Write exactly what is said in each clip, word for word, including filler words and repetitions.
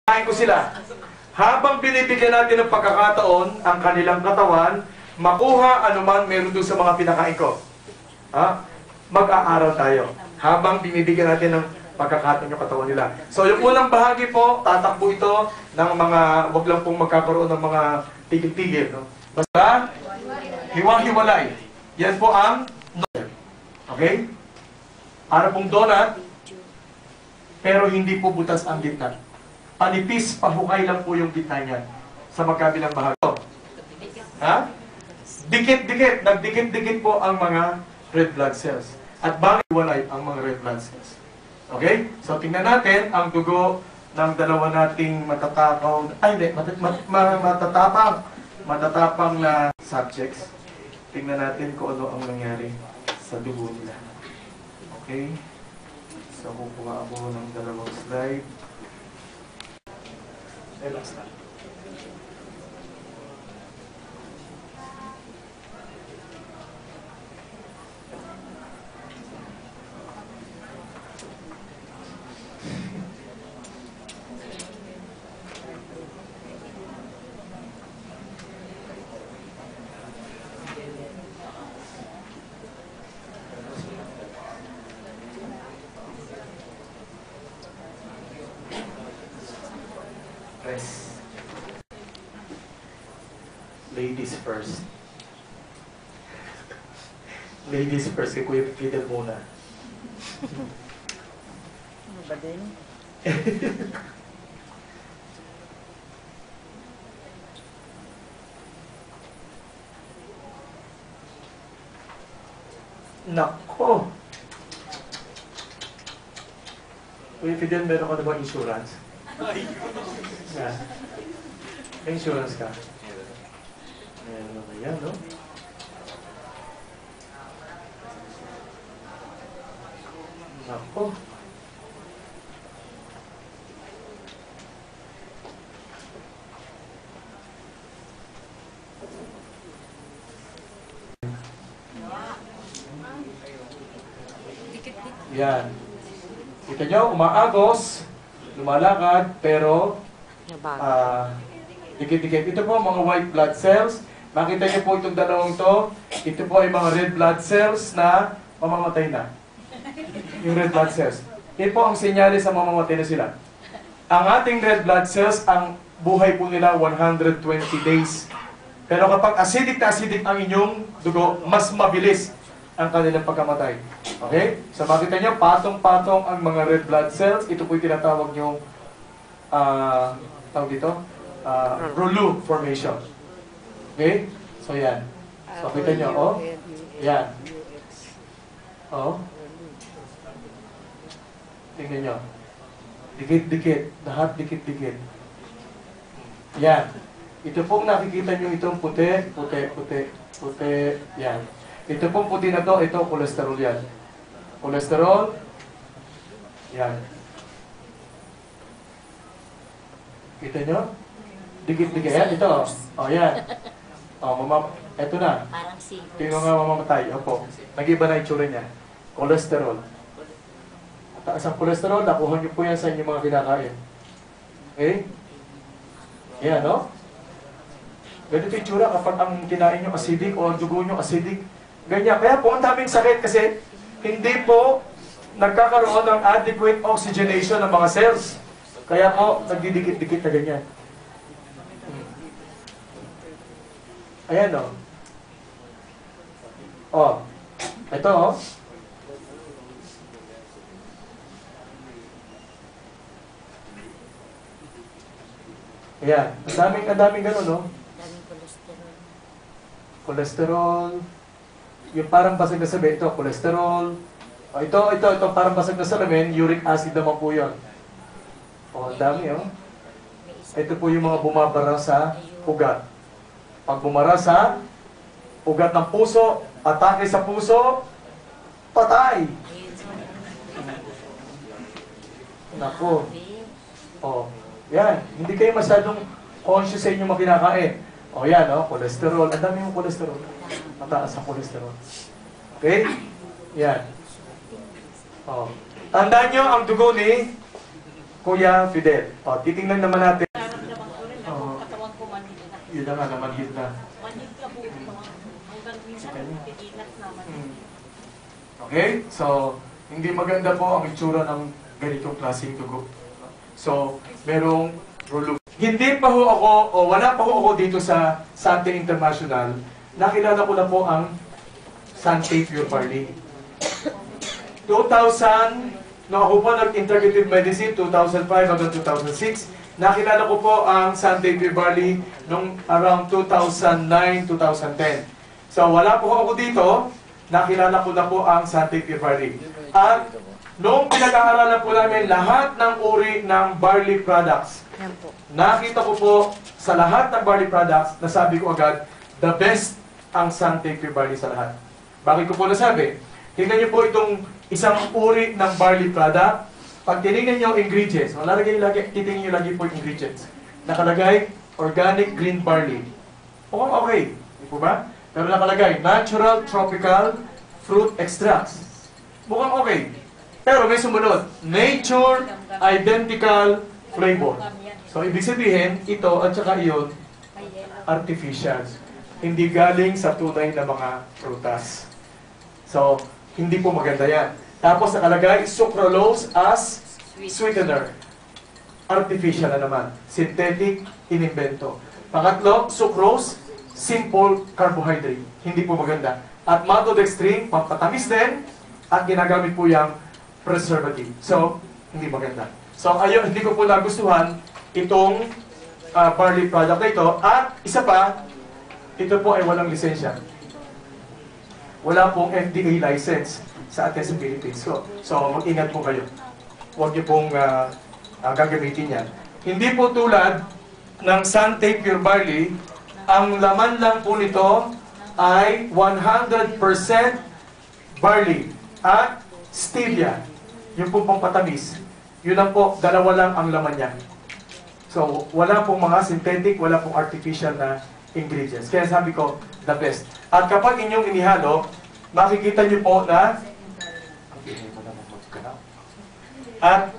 Kain ko sila. Habang binibigyan natin ng pagkakataon ang kanilang katawan, makuha anuman meron doon sa mga pinakain ko. Ha? Mag-aaral tayo. Habang binibigyan natin ng pagkakataon yung katawan nila. So yung unang bahagi po, tatakbo ito ng mga, wag lang pong magkakaroon ng mga tigil-tigil. No? Basta, hiwa-hiwalay. Yan po ang donut. Okay? Para pong donut, pero hindi po butas ang gitna. Panipis, pahukay lang po yung gitna niya sa magkabilang bahagi. Ha? Dikit-dikit, nagdikit-dikit po ang mga red blood cells. At bakit walay ang mga red blood cells? Okay? So, tingnan natin ang dugo ng dalawa nating matatakaw, ay hindi, mat mat mat matatapang, matatapang na subjects. Tingnan natin kung ano ang nangyari sa dugo nila. Okay? So, kukuha ako ng dalawang slide. Relax na. Ladies first. Ladies first, kay Kuya Fidel muna. Ano ba din? Nako! Kuya Fidel, meron ka na ba insurance? Yeah. May insurance ka? Meron na yan, no? Nako. Yan. Kita nyo, umaagos, lumalakad, pero uh, dikit-dikit. Ito po mga white blood cells. Makita niyo po itong dalawang to. Ito po ay mga red blood cells na mamamatay na. Yung red blood cells. Ito po ang sinyalis sa mamamatay na sila. Ang ating red blood cells, ang buhay po nila one hundred twenty days. Pero kapag acidic na acidic ang inyong dugo, mas mabilis ang kanilang pagkamatay. Okay? So makita niyo, patong-patong ang mga red blood cells. Ito po yung tinatawag yung uh, tawag dito, uh, Rouleau formation. Okay? So, yan. So, kita nyo, oh. Yan. Oh. Tingnan nyo. Dikit-dikit. Lahat dikit-dikit. Yan. Ito pong nakikita nyo itong puti, puti, puti, puti. Yan. Ito pong puti na to, ito, cholesterol yan. Cholesterol. Yan. Kita nyo? Dikit-dikit. Yan, ito. Oh, yan. Oh, mama, eto na. Parang singles. Tingnan nga mamamatay. Opo. Nag-iba na itsura niya. Cholesterol. Taas ang cholesterol, nakuha niyo po yan sa inyong mga kinakain. Okay? Yan, no? Ganito yung itsura kapag ang kinain nyo acidic o ang dugo nyo acidic. Ganyan. Kaya po ang daming sakit kasi hindi po nagkakaroon ng adequate oxygenation ng mga cells. Kaya po, nagdidikit-dikit na ganyan. Ayan, o. Oh. Oh. Ito, o. Oh. Ayan. Ang daming, ang daming gano'n, no? Daming cholesterol. Cholesterol. Yung parang basag na sabi, ito, cholesterol. Oh, ito, ito, ito, parang basag na salamin, uric acid naman po yun. O, oh, ang dami, o. Oh. Ito po yung mga bumabara sa ugat. Pag bumara sa ugat ng puso, atake sa puso, patay. Naku. Oh, yan. Hindi kayo masyadong conscious sa inyong mga kinakain. Oh, yan, oh, cholesterol. Ang dami yung cholesterol. Mataas ang cholesterol. Okay? Yan. Oh. Tandaan nyo, ang dugo ni Kuya Fidel. O, titingnan naman natin. Nararamdaman ko rin ako, Oo. katawan ko manhid na. Yun na nga, namanhid na. Manhid ka po, katawan ko. Hanggang minsan, tigilas naman. Mm. Okay? So, hindi maganda po ang itsura ng ganitong klaseng dugo. So, merong rulu. Hindi pa ho ako, o wala pa ho ako dito sa Sante International, nakilala ko na po ang Sante Pure Barley. two thousand, no, ako po nag-integrative medicine, two thousand five hanggang two thousand six. Nakilala ko po ang Sante Pure Barley nung around two thousand nine, two thousand ten. So, wala po ako dito, nakilala ko na po ang Sante Pure Barley. At noong pinag-aaralan po namin lahat ng uri ng barley products, Yan po. nakita ko po sa lahat ng barley products, nasabi ko agad, the best ang Sante Pure Barley sa lahat. Bakit ko po nasabi? Tingnan niyo po itong isang uri ng barley product. Pag tinignan niyo ang ingredients, malalagay lagi, titingnan niyo lagi po yung ingredients. Nakalagay, organic green barley. Oo, okay. Hindi po ba? Pero nakalagay, natural tropical fruit extracts. Mukhang okay. Pero may sumunod, nature identical flavor. So, ibig sabihin, ito at saka iyon, artificials. Hindi galing sa tunay na mga prutas. So, hindi po maganda yan. Tapos nakalagay, sucralose as sweetener. Artificial na naman. Synthetic, inimbento. Pangatlo, sucrose, simple carbohydrate. Hindi po maganda. At maltodextrin, pampatamis din, at ginagamit po yung preservative. So, hindi maganda. So, ayun, hindi ko po nagustuhan itong uh, barley product na ito. At isa pa, ito po ay walang lisensya. Wala pong F D A license sa atin sa Philippines. So, so mag-ingat po kayo. Huwag niyo pong uh, uh, gagamitin yan. Hindi po tulad ng Sante Pure Barley, ang laman lang po nito ay one hundred percent barley at stevia. Yung pong pampatamis. Yun lang po, dalawa lang ang laman niya. So, wala pong mga synthetic, wala pong artificial na ingredients. Kaya sabi ko, the best. At kapag inyong inihalo, makikita niyo po na at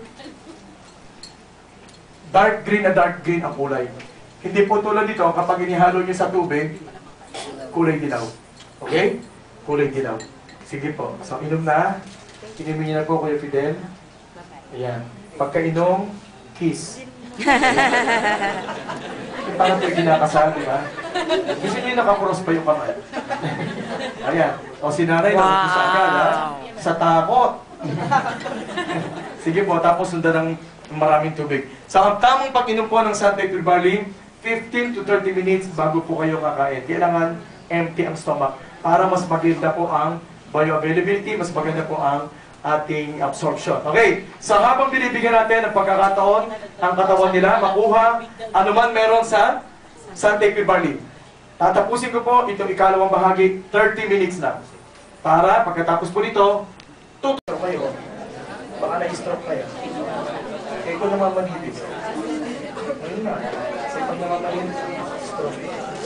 dark green na dark green ang kulay. Hindi po tulad dito, kapag inihalo niyo sa tubig, kulay dilaw. Okay? Kulay dilaw. Sige po. So, inom na. Inumin niyo na po, Kuya Fidel. Ayan. Pagkainom, kiss. Parang ito'y kinakasal, di ba? Gusto niyo naka-cross pa yung kamay. Ayan. O si nanay, wow. Nagumpisa agad, ha? Sa takot. Sige po, tapos sundan ng maraming tubig. Sa so, tamang pag-inom po ng Sante Pure Barley, fifteen to thirty minutes bago po kayo kakain. Kailangan empty ang stomach para mas maganda po ang bioavailability, mas maganda po ang ating absorption. Okay, so habang binibigyan natin ng pagkakataon ang katawan nila, makuha anuman meron sa Sante Pure Barley. Tatapusin ko po itong ikalawang bahagi, thirty minutes na. Para pagkatapos po nito, tuturo kayo. Baka na-stroke kayo. Kaya ko namamanhid. Ayun na. Kasi pag namamanhid, stroke.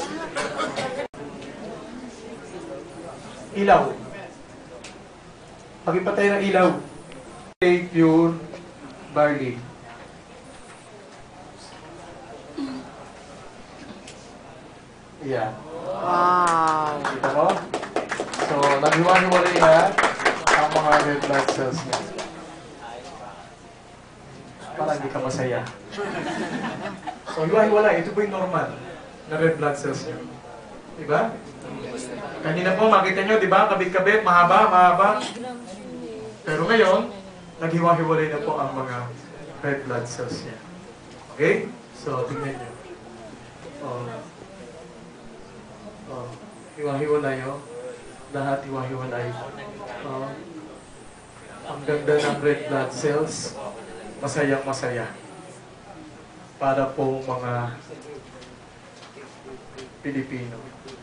Ilaw. Pag-ipatay ng ilaw. Sante Pure Barley. Yan. Wow! Kita mo? So, naghiwa-hiwalay na ang mga red blood cells niya. Para hindi ka masaya. So, hiwa-hiwalay. Ito po yung normal na red blood cells niya. Diba? Kanina po, makita nyo, diba? Kabit-kabit, mahaba, mahaba. Pero ngayon, naghiwa-hiwalay na po ang mga red blood cells niya. Okay? So, tingnan nyo. Oh. Oh. Hiwa-hiwalay, oh. Lahat hiwa-hiwalay. Oh. Ang ganda ng red blood cells. Masayang-masaya. Para po mga Pilipino.